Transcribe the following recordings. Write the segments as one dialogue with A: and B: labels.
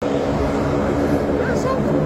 A: That's so cool.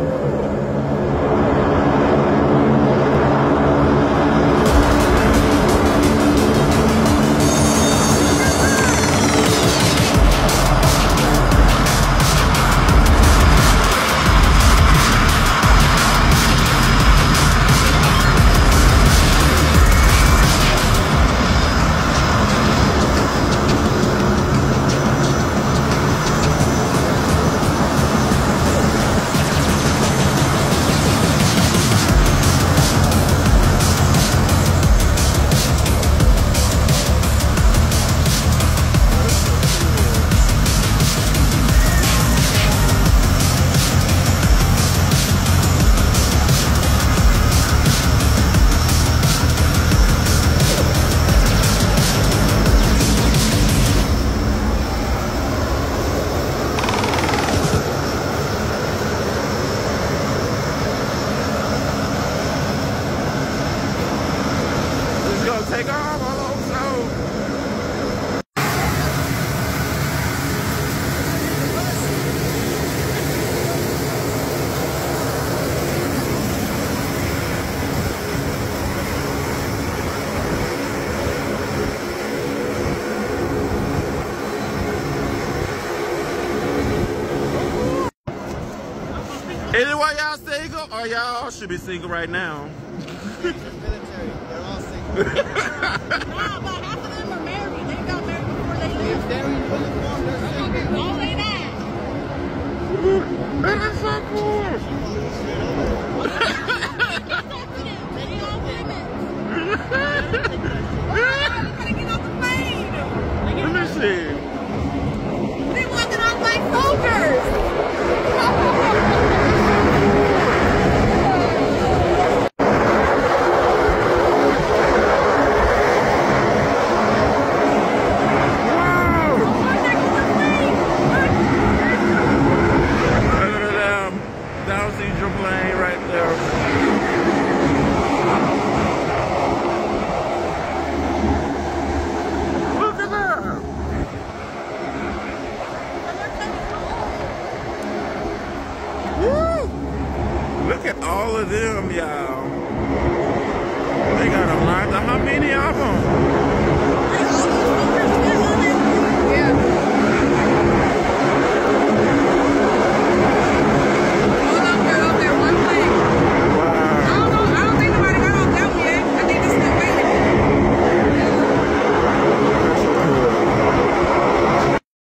A: Take off, I hope so. Anyway, y'all single, or y'all should be single right now?
B: Military, they're all single.
C: Nah, but half of them are married. They got married before they
B: If
C: left.
B: they're in uniform, they're single.
C: No, they not.
A: That is so cool.
C: They all women. We gotta get off the plane.
A: Let me see.
C: They walking off like soldiers.
A: Look at all of them, y'all. They got a lot. How many of them?